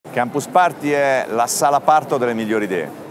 Campus Party è la sala parto delle migliori idee.